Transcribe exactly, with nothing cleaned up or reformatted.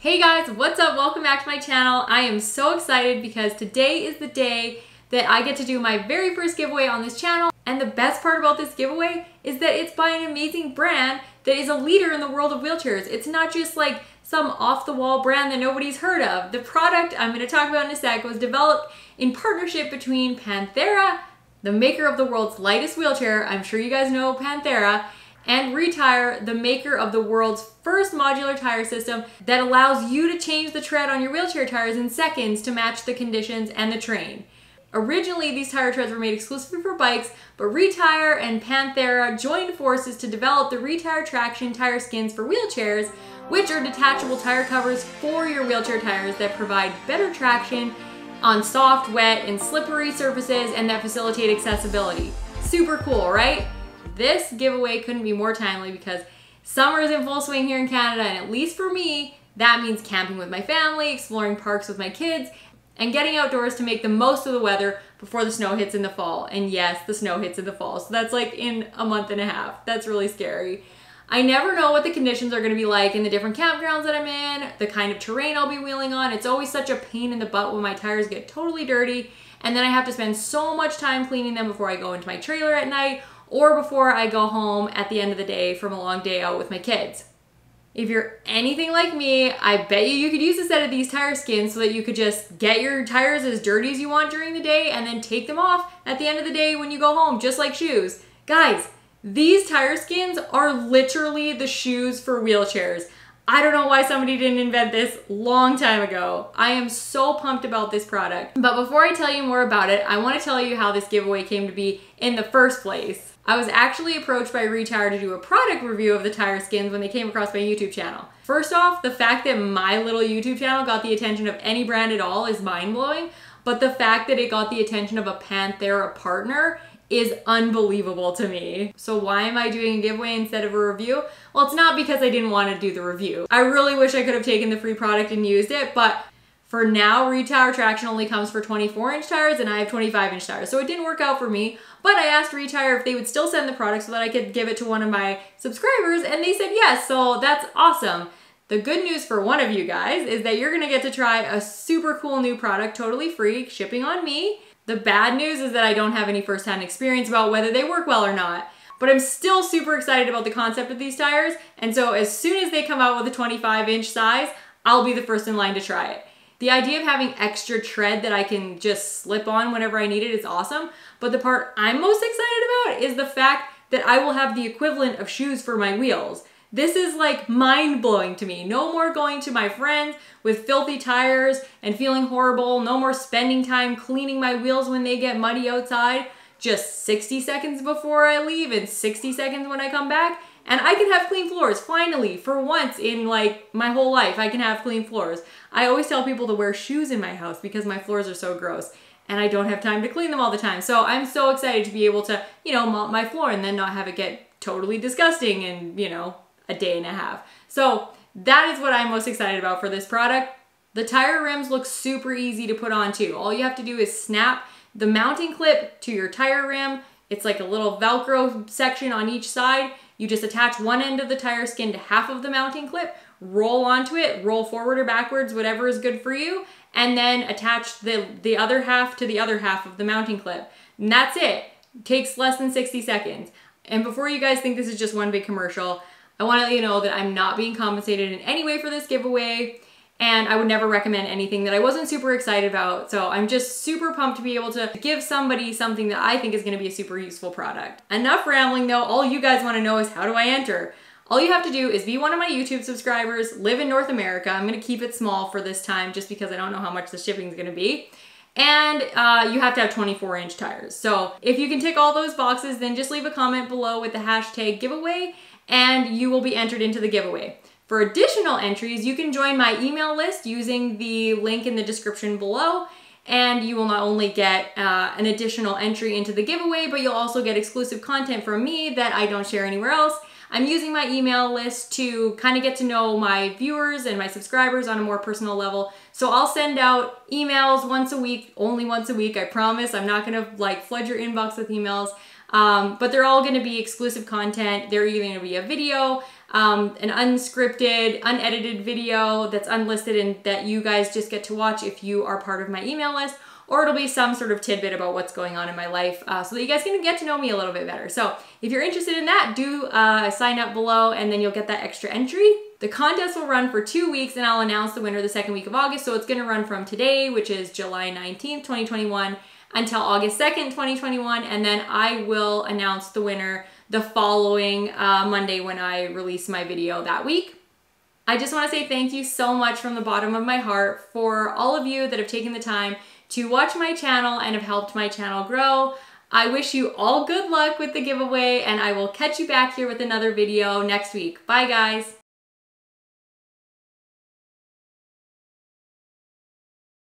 Hey guys, what's up? Welcome back to my channel. I am so excited because today is the day that I get to do my very first giveaway on this channel. And the best part about this giveaway is that it's by an amazing brand that is a leader in the world of wheelchairs. It's not just like some off-the-wall brand that nobody's heard of. The product I'm going to talk about in a sec was developed in partnership between Panthera, the maker of the world's lightest wheelchair, I'm sure you guys know Panthera, and Retire, the maker of the world's first modular tire system that allows you to change the tread on your wheelchair tires in seconds to match the conditions and the terrain. Originally, these tire treads were made exclusively for bikes, but Retire and Panthera joined forces to develop the Retire Traction tire skins for wheelchairs, which are detachable tire covers for your wheelchair tires that provide better traction on soft, wet, and slippery surfaces and that facilitate accessibility. Super cool, right? This giveaway couldn't be more timely because summer is in full swing here in Canada, and at least for me, that means camping with my family, exploring parks with my kids, and getting outdoors to make the most of the weather before the snow hits in the fall. And yes, the snow hits in the fall, so that's like in a month and a half. That's really scary. I never know what the conditions are gonna be like in the different campgrounds that I'm in, the kind of terrain I'll be wheeling on. It's always such a pain in the butt when my tires get totally dirty, and then I have to spend so much time cleaning them before I go into my trailer at night, or before I go home at the end of the day from a long day out with my kids. If you're anything like me, I bet you you could use a set of these tire skins so that you could just get your tires as dirty as you want during the day and then take them off at the end of the day when you go home, just like shoes. Guys, these tire skins are literally the shoes for wheelchairs. I don't know why somebody didn't invent this long time ago. I am so pumped about this product. But before I tell you more about it, I want to tell you how this giveaway came to be in the first place. I was actually approached by Retire to do a product review of the tire skins when they came across my YouTube channel. First off, the fact that my little YouTube channel got the attention of any brand at all is mind-blowing, but the fact that it got the attention of a Panthera partner is unbelievable to me. So why am I doing a giveaway instead of a review? Well, it's not because I didn't want to do the review. I really wish I could have taken the free product and used it, but for now, Retire Traction only comes for twenty-four inch tires and I have twenty-five inch tires, so it didn't work out for me. But I asked Retire if they would still send the product so that I could give it to one of my subscribers, and they said yes, so that's awesome. The good news for one of you guys is that you're gonna get to try a super cool new product totally free, shipping on me. The bad news is that I don't have any first-hand experience about whether they work well or not. But I'm still super excited about the concept of these tires, and so as soon as they come out with a twenty-five inch size, I'll be the first in line to try it. The idea of having extra tread that I can just slip on whenever I need it is awesome, but the part I'm most excited about is the fact that I will have the equivalent of shoes for my wheels. This is like mind-blowing to me. No more going to my friends with filthy tires and feeling horrible. No more spending time cleaning my wheels when they get muddy outside. Just sixty seconds before I leave and sixty seconds when I come back. And I can have clean floors, finally, for once in like my whole life, I can have clean floors. I always tell people to wear shoes in my house because my floors are so gross and I don't have time to clean them all the time. So I'm so excited to be able to, you know, mop my floor and then not have it get totally disgusting in, you know, a day and a half. So that is what I'm most excited about for this product. The tire rims look super easy to put on too. All you have to do is snap the mounting clip to your tire rim. It's like a little Velcro section on each side. You just attach one end of the tire skin to half of the mounting clip, roll onto it, roll forward or backwards, whatever is good for you, and then attach the, the other half to the other half of the mounting clip. And that's it. It takes less than sixty seconds. And before you guys think this is just one big commercial, I want to let you know that I'm not being compensated in any way for this giveaway, and I would never recommend anything that I wasn't super excited about. So I'm just super pumped to be able to give somebody something that I think is going to be a super useful product. Enough rambling though. All you guys want to know is how do I enter? All you have to do is be one of my YouTube subscribers, live in North America. I'm going to keep it small for this time just because I don't know how much the shipping is going to be. And uh, you have to have twenty-four inch tires. So if you can tick all those boxes, then just leave a comment below with the hashtag giveaway and you will be entered into the giveaway. For additional entries, you can join my email list using the link in the description below, and you will not only get uh, an additional entry into the giveaway, but you'll also get exclusive content from me that I don't share anywhere else. I'm using my email list to kind of get to know my viewers and my subscribers on a more personal level. So I'll send out emails once a week, only once a week, I promise. I'm not gonna like flood your inbox with emails. Um, but they're all gonna be exclusive content. They're either gonna be a video, um, an unscripted, unedited video that's unlisted and that you guys just get to watch if you are part of my email list, or it'll be some sort of tidbit about what's going on in my life uh, so that you guys can get to know me a little bit better. So if you're interested in that, do uh, sign up below and then you'll get that extra entry. The contest will run for two weeks and I'll announce the winner the second week of August. So it's gonna run from today, which is July nineteenth, twenty twenty-one, until August second, twenty twenty-one. And then I will announce the winner the following uh, Monday when I release my video that week. I just wanna say thank you so much from the bottom of my heart for all of you that have taken the time to watch my channel and have helped my channel grow. I wish you all good luck with the giveaway and I will catch you back here with another video next week. Bye guys.